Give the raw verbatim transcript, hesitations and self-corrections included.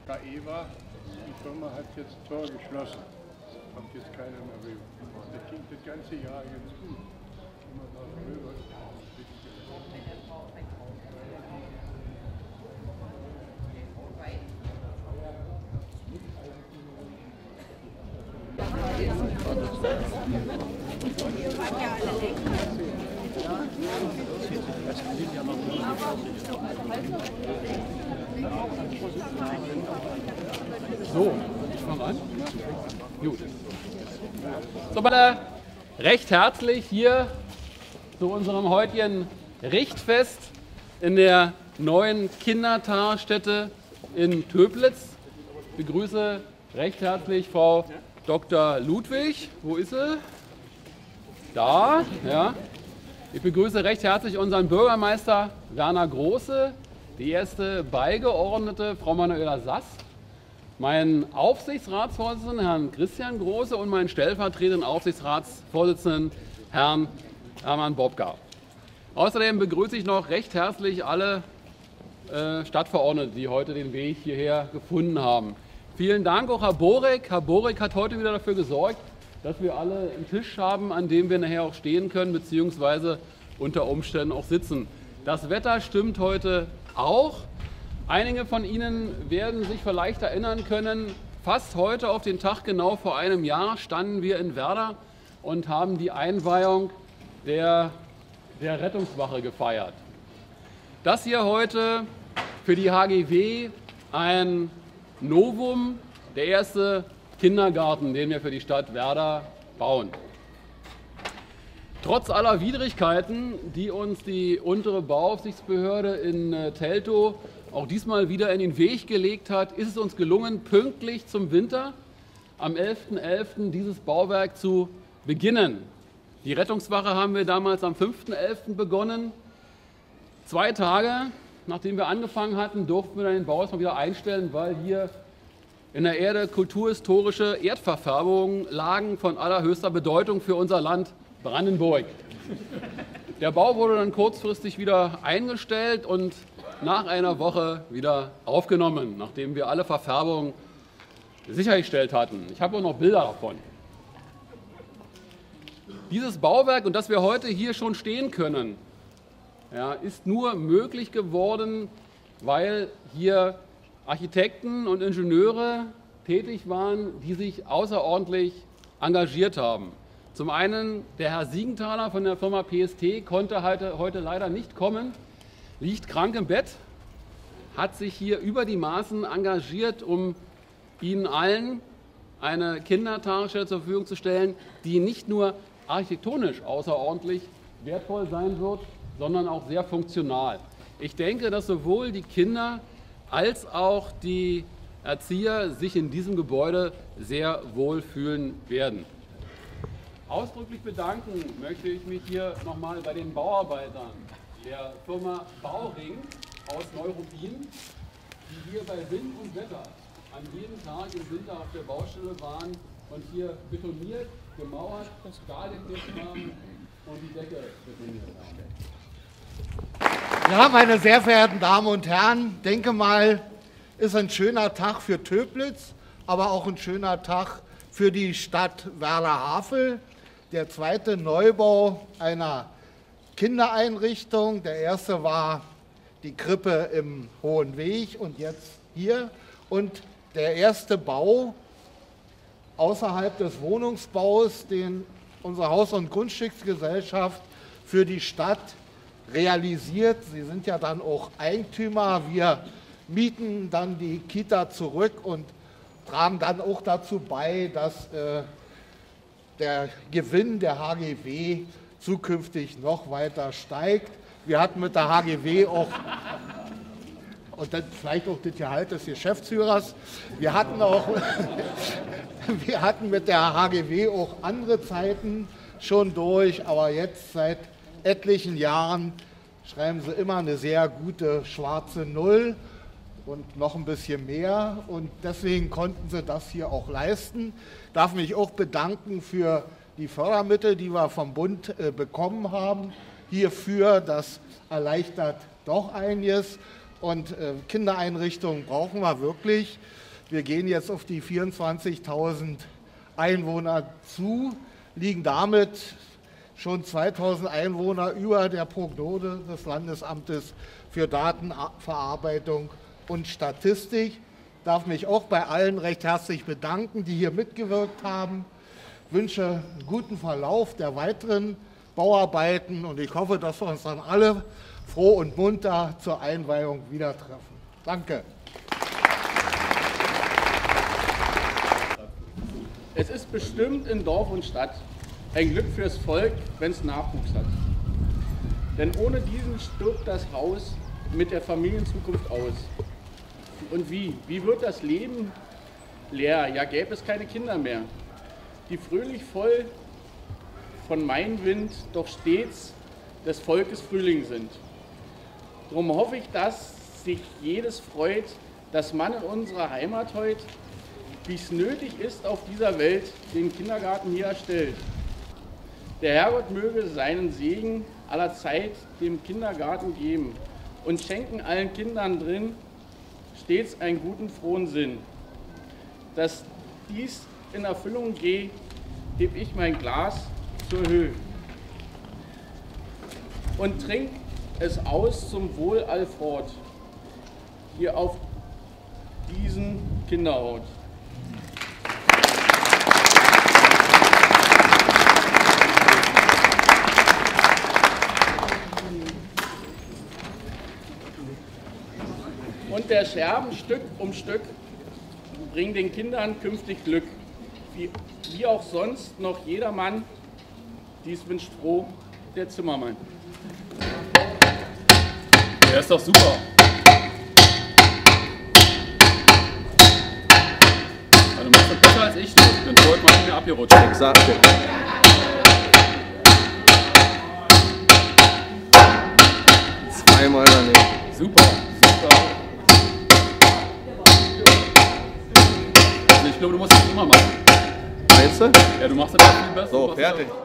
Ja, Eva, die Firma hat jetzt Tor geschlossen. Kommt jetzt keiner mehr rüber. Das ging das ganze Jahr jetzt gut. Immer noch rüber. So, ich fange an. Gut. So, bitte recht herzlich hier zu unserem heutigen Richtfest in der neuen Kindertagesstätte in Töplitz. Ich begrüße recht herzlich Frau Doktor Ludwig. Wo ist sie? Da, ja. Ich begrüße recht herzlich unseren Bürgermeister Werner Große, die erste Beigeordnete Frau Manuela Sass, meinen Aufsichtsratsvorsitzenden Herrn Christian Große und meinen stellvertretenden Aufsichtsratsvorsitzenden Herrn Hermann Bobka. Außerdem begrüße ich noch recht herzlich alle äh, Stadtverordnete, die heute den Weg hierher gefunden haben. Vielen Dank auch Herr Borek. Herr Borek hat heute wieder dafür gesorgt, dass wir alle einen Tisch haben, an dem wir nachher auch stehen können, beziehungsweise unter Umständen auch sitzen. Das Wetter stimmt heute auch. Einige von Ihnen werden sich vielleicht erinnern können, fast heute auf den Tag genau vor einem Jahr standen wir in Werder und haben die Einweihung der, der Rettungswache gefeiert. Das hier heute für die H G W ein Novum, der erste Kindergarten, den wir für die Stadt Werder bauen. Trotz aller Widrigkeiten, die uns die untere Bauaufsichtsbehörde in Teltow auch diesmal wieder in den Weg gelegt hat, ist es uns gelungen, pünktlich zum Winter am elften elften dieses Bauwerk zu beginnen. Die Rettungswache haben wir damals am fünften elften begonnen. Zwei Tage, nachdem wir angefangen hatten, durften wir dann den Bau erstmal wieder einstellen, weil hier in der Erde kulturhistorische Erdverfärbungen lagen von allerhöchster Bedeutung für unser Land Brandenburg. Der Bau wurde dann kurzfristig wieder eingestellt und nach einer Woche wieder aufgenommen, nachdem wir alle Verfärbungen sichergestellt hatten. Ich habe auch noch Bilder davon. Dieses Bauwerk, und dass wir heute hier schon stehen können, ja, ist nur möglich geworden, weil hier Architekten und Ingenieure tätig waren, die sich außerordentlich engagiert haben. Zum einen der Herr Siegenthaler von der Firma P S T konnte heute, heute leider nicht kommen, liegt krank im Bett, hat sich hier über die Maßen engagiert, um Ihnen allen eine Kindertagesstätte zur Verfügung zu stellen, die nicht nur architektonisch außerordentlich wertvoll sein wird, sondern auch sehr funktional. Ich denke, dass sowohl die Kinder als auch die Erzieher sich in diesem Gebäude sehr wohl fühlen werden. Ausdrücklich bedanken möchte ich mich hier nochmal bei den Bauarbeitern der Firma Bauring aus Neuruppin, die hier bei Wind und Wetter an jedem Tag im Winter auf der Baustelle waren und hier betoniert, gemauert, Stahl geknüpft haben und die Decke betoniert haben. Ja, meine sehr verehrten Damen und Herren, denke mal, ist ein schöner Tag für Töplitz, aber auch ein schöner Tag für die Stadt Werder-Havel. Der zweite Neubau einer Kindereinrichtung. Der erste war die Krippe im Hohen Weg und jetzt hier. Und der erste Bau außerhalb des Wohnungsbaus, den unsere Haus- und Grundstücksgesellschaft für die Stadt realisiert. Sie sind ja dann auch Eigentümer. Wir mieten dann die Kita zurück und tragen dann auch dazu bei, dass äh, der Gewinn der H G W zukünftig noch weiter steigt. Wir hatten mit der H G W auch, und dann vielleicht auch das Gehalt des Geschäftsführers, wir hatten, auch, wir hatten mit der H G W auch andere Zeiten schon durch, aber jetzt seit etlichen Jahren schreiben sie immer eine sehr gute schwarze Null und noch ein bisschen mehr, und deswegen konnten sie das hier auch leisten. Ich darf mich auch bedanken für die Fördermittel, die wir vom Bund äh, bekommen haben hierfür. Das erleichtert doch einiges. Und äh, Kindereinrichtungen brauchen wir wirklich. Wir gehen jetzt auf die vierundzwanzigtausend Einwohner zu, liegen damit schon zweitausend Einwohner über der Prognose des Landesamtes für Datenverarbeitung und Statistik. Ich darf mich auch bei allen recht herzlich bedanken, die hier mitgewirkt haben. Ich wünsche einen guten Verlauf der weiteren Bauarbeiten und ich hoffe, dass wir uns dann alle froh und munter zur Einweihung wieder treffen. Danke. Es ist bestimmt in Dorf und Stadt ein Glück fürs Volk, wenn es Nachwuchs hat. Denn ohne diesen stirbt das Haus mit der Familienzukunft aus. Und wie? Wie wird das Leben leer? Ja, gäbe es keine Kinder mehr, die fröhlich voll von Mainwind doch stets des Volkes Frühling sind. Darum hoffe ich, dass sich jedes freut, dass man in unserer Heimat heute, wie es nötig ist, auf dieser Welt den Kindergarten hier erstellt. Der Herrgott möge seinen Segen aller Zeit dem Kindergarten geben und schenken allen Kindern drin stets einen guten, frohen Sinn. Dass dies in Erfüllung geht, heb ich mein Glas zur Höhe und trink es aus zum Wohl allfort, hier auf diesen Kinderhaut. Und der Scherben Stück um Stück bringen den Kindern künftig Glück, wie, wie auch sonst noch jedermann, dies wünscht froh der Zimmermann. Der ist doch super. Also, du machst das besser als ich, ich bin vorhin mal mir abgerutscht. Exakt. Zweimal daneben. Super, super. Also ich glaube, du musst das immer machen. Meinst du? Ja, du machst das viel besser. So, fertig.